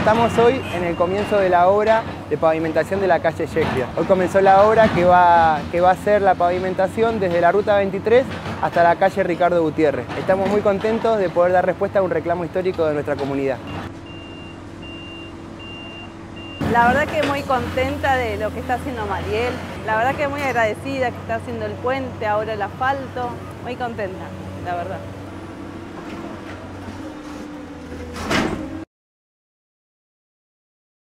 Estamos hoy en el comienzo de la obra de pavimentación de la calle Shakespeare. Hoy comenzó la obra que va a ser la pavimentación desde la Ruta 23 hasta la calle Ricardo Gutiérrez. Estamos muy contentos de poder dar respuesta a un reclamo histórico de nuestra comunidad. La verdad que muy contenta de lo que está haciendo Mariel. La verdad que muy agradecida que está haciendo el puente, ahora el asfalto. Muy contenta, la verdad.